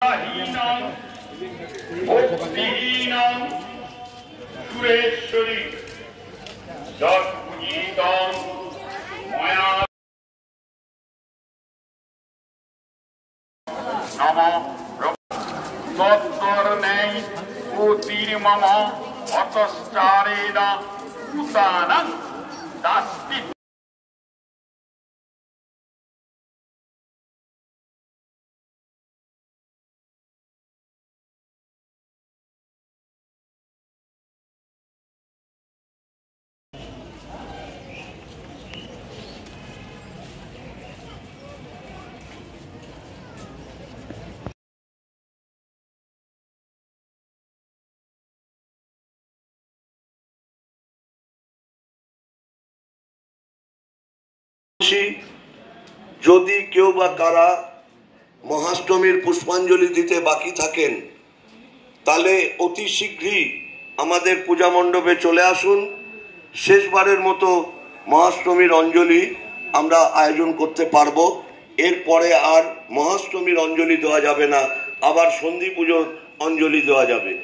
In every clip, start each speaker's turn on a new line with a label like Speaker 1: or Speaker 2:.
Speaker 1: যদি কেউ বা কারা মহাষ্টমীর পুষ্পাঞ্জলি দিতে বাকি থাকেন তাহলে অতি শীঘ্রই আমাদের পূজা মণ্ডপে চলে আসুন। শেষবারের মতো মহাষ্টমীর অঞ্জলি আমরা আয়োজন করতে পারবো। এরপরে আর মহাষ্টমীর অঞ্জলি দেওয়া যাবে না, আবার সন্ধি পুজোর অঞ্জলি দেওয়া যাবে।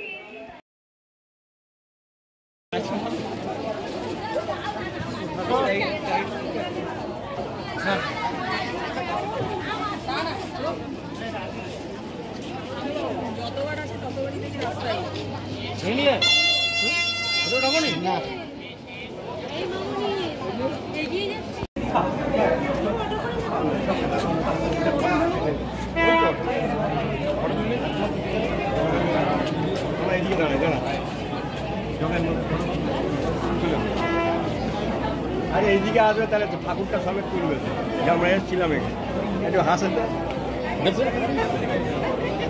Speaker 2: আরে এইদিকে আসবে তাহলে ঠাকুরটা সমেত তুলবে, আমরা এসেছিলাম এখানে একটু হাসে।